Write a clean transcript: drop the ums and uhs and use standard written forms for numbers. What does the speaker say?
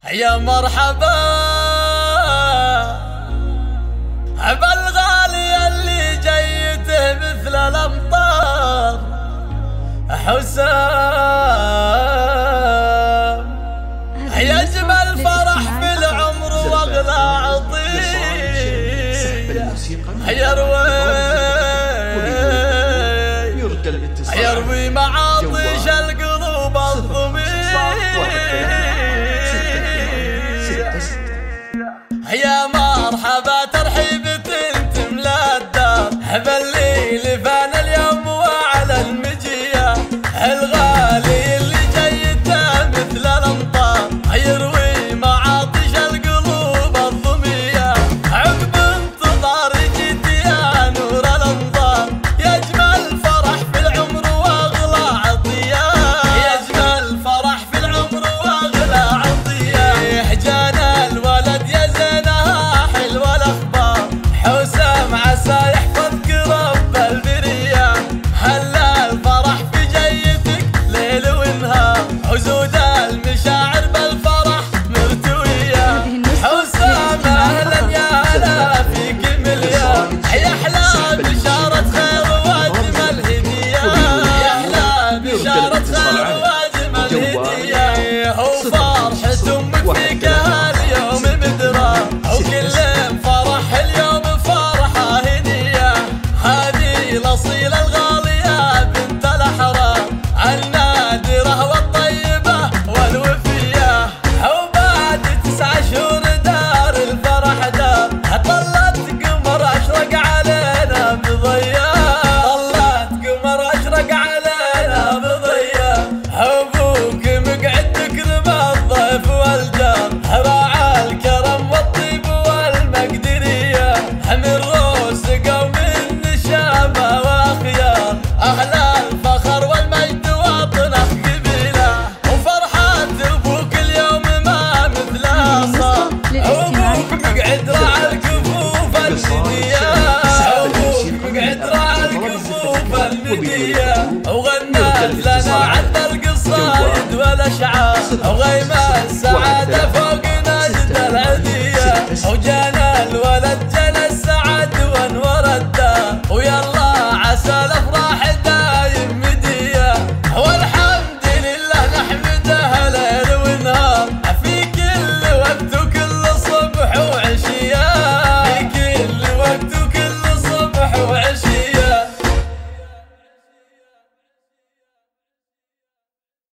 يا مرحبا بالغالي اللي جيته مثل الامطار حسام. يجمل فرح في العمر واغلى عطيه يروي معاطش القلوب الضمير. يا مرحبا ترحيبة تملا الدار بالليل فان اليوم وعلى المجية الغالي اللي جيته مثل الامطار يروي معاطش القلوب الضمية. عقب انتظار جيت يا نور الانظار يجمل فرح في العمر واغلى عطية. يجمل فرح في العمر واغلى عطية. جانا الولد يا زينها حلوة الاخبار حسام عسى يحفظك رب البرية. هلا الفرح في جيتك ليل ونهار عزود المشاعر بالفرح مرتوية. حسام اهلا يا هلا فيك مليان يا احلى بشارة خير واجمل هدية. يا احلى بشارة خير واجمل هدية. وفرحة امك فيك هاليوم مدرى وكل فرح اليوم فرحة هدية. هذه الاصيلة الغالية بنت الاحرار النادرة والطيبة والوفية. وبعد 9 شهور دار الفرح دار طلت قمر اشرق علينا بضياء. طلت قمر اشرق علينا بضياء. ابوك مقعد تكرم الضيف والجار راعى الكرم والطيب والمقدرية. من روس قوم النشامة واخيار اهل الفخر والمجد وطنه قبيله. وفرحة ابوك اليوم ما مثلها صار. ابوك مقعد راعى الكفوف المدية. ابوك مقعد راعى الكفوف المدية. وغنى لنا عند القصايد والاشعار وغيم السعادة